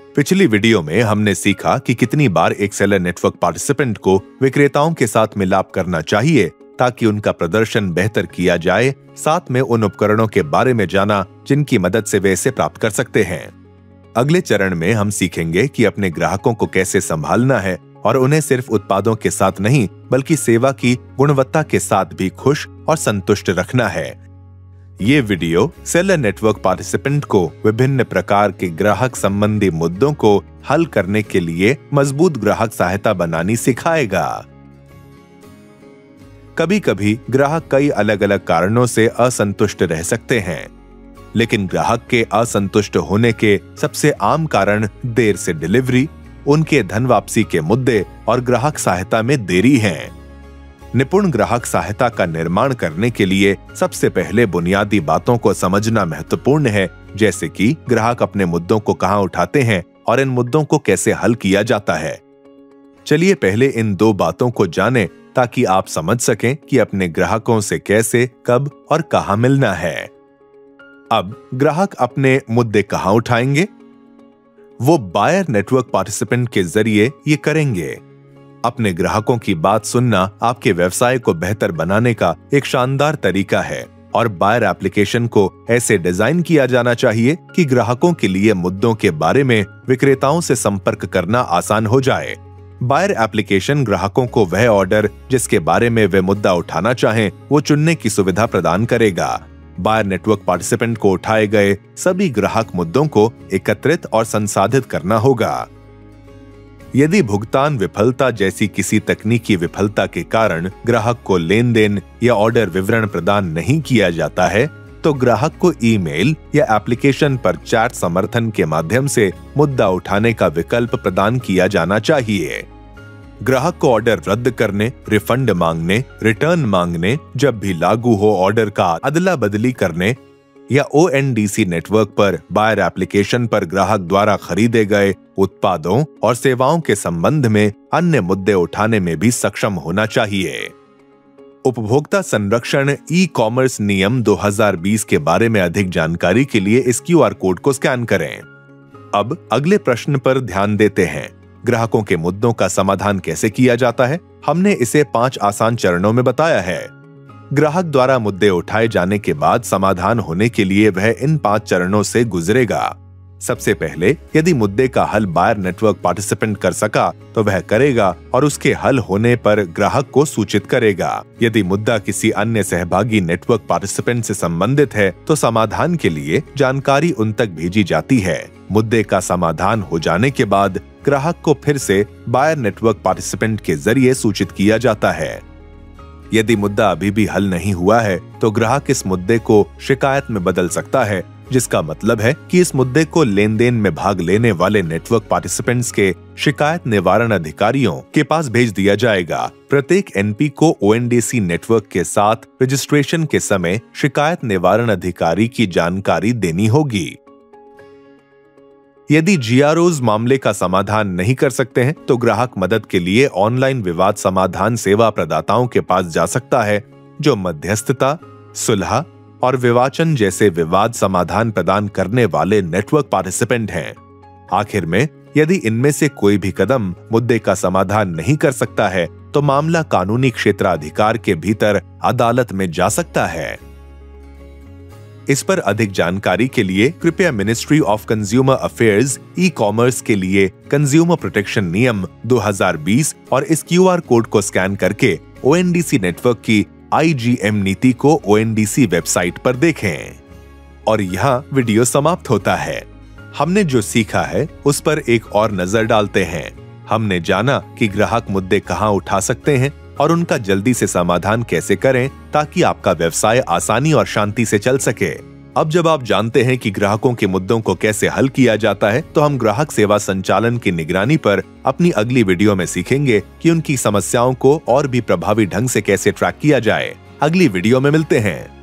पिछली वीडियो में हमने सीखा कि कितनी बार एक सेलर नेटवर्क पार्टिसिपेंट को विक्रेताओं के साथ मिलाप करना चाहिए ताकि उनका प्रदर्शन बेहतर किया जाए। साथ में उन उपकरणों के बारे में जाना जिनकी मदद से वे इसे प्राप्त कर सकते हैं। अगले चरण में हम सीखेंगे कि अपने ग्राहकों को कैसे संभालना है और उन्हें सिर्फ उत्पादों के साथ नहीं बल्कि सेवा की गुणवत्ता के साथ भी खुश और संतुष्ट रखना है। ये वीडियो सेलर नेटवर्क पार्टिसिपेंट को विभिन्न प्रकार के ग्राहक संबंधी मुद्दों को हल करने के लिए मजबूत ग्राहक सहायता बनानी सिखाएगा। कभी कभी ग्राहक कई अलग अलग कारणों से असंतुष्ट रह सकते हैं, लेकिन ग्राहक के असंतुष्ट होने के सबसे आम कारण देर से डिलीवरी, उनके धन वापसी के मुद्दे और ग्राहक सहायता में देरी हैं। निपुण ग्राहक सहायता का निर्माण करने के लिए सबसे पहले बुनियादी बातों को समझना महत्वपूर्ण है, जैसे कि ग्राहक अपने मुद्दों को कहां उठाते हैं और इन मुद्दों को कैसे हल किया जाता है। चलिए पहले इन दो बातों को जानें ताकि आप समझ सकें कि अपने ग्राहकों से कैसे, कब और कहां मिलना है। अब ग्राहक अपने मुद्दे कहां उठाएंगे? वो बायर नेटवर्क पार्टिसिपेंट के जरिए ये करेंगे। अपने ग्राहकों की बात सुनना आपके व्यवसाय को बेहतर बनाने का एक शानदार तरीका है और बायर एप्लीकेशन को ऐसे डिजाइन किया जाना चाहिए कि ग्राहकों के लिए मुद्दों के बारे में विक्रेताओं से संपर्क करना आसान हो जाए। बायर एप्लीकेशन ग्राहकों को वह ऑर्डर जिसके बारे में वे मुद्दा उठाना चाहें वो चुनने की सुविधा प्रदान करेगा। बायर नेटवर्क पार्टिसिपेंट को उठाए गए सभी ग्राहक मुद्दों को एकत्रित और संसाधित करना होगा। यदि भुगतान विफलता जैसी किसी तकनीकी विफलता के कारण ग्राहक को लेन देन या ऑर्डर विवरण प्रदान नहीं किया जाता है, तो ग्राहक को ईमेल या एप्लीकेशन पर चैट समर्थन के माध्यम से मुद्दा उठाने का विकल्प प्रदान किया जाना चाहिए। ग्राहक को ऑर्डर रद्द करने, रिफंड मांगने, रिटर्न मांगने, जब भी लागू हो ऑर्डर का अदला बदली करने या ONDC नेटवर्क पर बायर एप्लीकेशन पर ग्राहक द्वारा खरीदे गए उत्पादों और सेवाओं के संबंध में अन्य मुद्दे उठाने में भी सक्षम होना चाहिए। उपभोक्ता संरक्षण ई-कॉमर्स नियम 2020 के बारे में अधिक जानकारी के लिए इस QR कोड को स्कैन करें। अब अगले प्रश्न पर ध्यान देते हैं। ग्राहकों के मुद्दों का समाधान कैसे किया जाता है? हमने इसे 5 आसान चरणों में बताया है। ग्राहक द्वारा मुद्दे उठाए जाने के बाद समाधान होने के लिए वह इन 5 चरणों से गुजरेगा। सबसे पहले यदि मुद्दे का हल बायर नेटवर्क पार्टिसिपेंट कर सका तो वह करेगा और उसके हल होने पर ग्राहक को सूचित करेगा। यदि मुद्दा किसी अन्य सहभागी नेटवर्क पार्टिसिपेंट से संबंधित है तो समाधान के लिए जानकारी उन तक भेजी जाती है। मुद्दे का समाधान हो जाने के बाद ग्राहक को फिर से बायर नेटवर्क पार्टिसिपेंट के जरिए सूचित किया जाता है। यदि मुद्दा अभी भी हल नहीं हुआ है तो ग्राहक इस मुद्दे को शिकायत में बदल सकता है, जिसका मतलब है कि इस मुद्दे को लेन देन में भाग लेने वाले नेटवर्क पार्टिसिपेंट्स के शिकायत निवारण अधिकारियों के पास भेज दिया जाएगा। प्रत्येक NP को ONDC नेटवर्क के साथ रजिस्ट्रेशन के समय शिकायत निवारण अधिकारी की जानकारी देनी होगी। यदि GROs मामले का समाधान नहीं कर सकते हैं तो ग्राहक मदद के लिए ऑनलाइन विवाद समाधान सेवा प्रदाताओं के पास जा सकता है, जो मध्यस्थता, सुलह और विवाचन जैसे विवाद समाधान प्रदान करने वाले नेटवर्क पार्टिसिपेंट हैं। आखिर में यदि इनमें से कोई भी कदम मुद्दे का समाधान नहीं कर सकता है तो मामला कानूनी क्षेत्राधिकार के भीतर अदालत में जा सकता है। इस पर अधिक जानकारी के लिए कृपया ministry of consumer affairs e-commerce के लिए कंज्यूमर प्रोटेक्शन नियम 2020 और इस QR कोड को स्कैन करके ONDC नेटवर्क की IGM नीति को ONDC वेबसाइट पर देखें। और यहाँ वीडियो समाप्त होता है। हमने जो सीखा है उस पर एक और नजर डालते हैं। हमने जाना कि ग्राहक मुद्दे कहां उठा सकते हैं और उनका जल्दी से समाधान कैसे करें ताकि आपका व्यवसाय आसानी और शांति से चल सके। अब जब आप जानते हैं कि ग्राहकों के मुद्दों को कैसे हल किया जाता है, तो हम ग्राहक सेवा संचालन की निगरानी पर अपनी अगली वीडियो में सीखेंगे कि उनकी समस्याओं को और भी प्रभावी ढंग से कैसे ट्रैक किया जाए। अगली वीडियो में मिलते हैं।